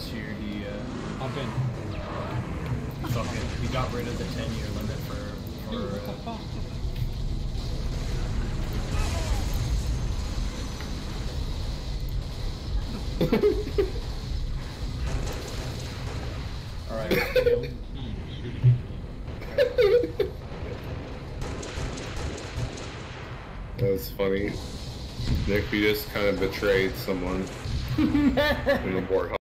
last year he Hop in. fucking he got rid of the 10-year limit for What the fuck? Alright. That was funny. Nick, you just kind of betrayed someone in the board.